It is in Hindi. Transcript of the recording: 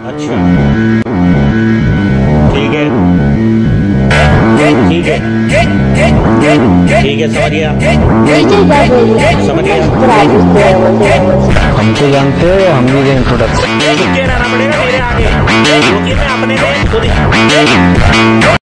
अच्छा ठीक है ठीक है ठीक है, समझ गया समझ गया। हम तो जानते हो, हम भी दें थोड़ा रहना पड़ेगा मेरे आगे, क्योंकि मैं अपने लिए खुद